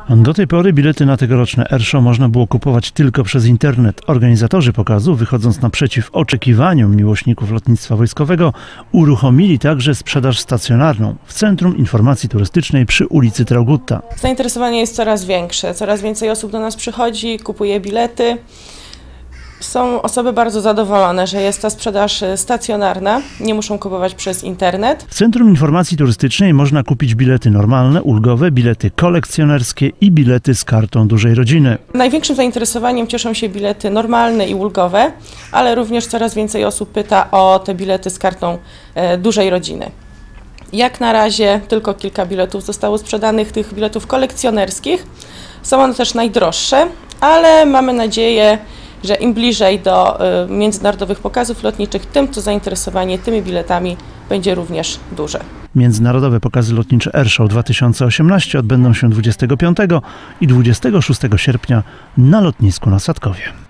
Do tej pory bilety na tegoroczne Airshow można było kupować tylko przez internet. Organizatorzy pokazu, wychodząc naprzeciw oczekiwaniom miłośników lotnictwa wojskowego, uruchomili także sprzedaż stacjonarną w Centrum Informacji Turystycznej przy ulicy Traugutta. Zainteresowanie jest coraz większe, coraz więcej osób do nas przychodzi, kupuje bilety. Są osoby bardzo zadowolone, że jest ta sprzedaż stacjonarna, nie muszą kupować przez internet. W Centrum Informacji Turystycznej można kupić bilety normalne, ulgowe, bilety kolekcjonerskie i bilety z kartą dużej rodziny. Największym zainteresowaniem cieszą się bilety normalne i ulgowe, ale również coraz więcej osób pyta o te bilety z kartą dużej rodziny. Jak na razie tylko kilka biletów zostało sprzedanych, tych biletów kolekcjonerskich. Są one też najdroższe, ale mamy nadzieję, że im bliżej do międzynarodowych pokazów lotniczych, tym to zainteresowanie tymi biletami będzie również duże. Międzynarodowe pokazy lotnicze Airshow 2018 odbędą się 25 i 26 sierpnia na lotnisku na Sadkowie.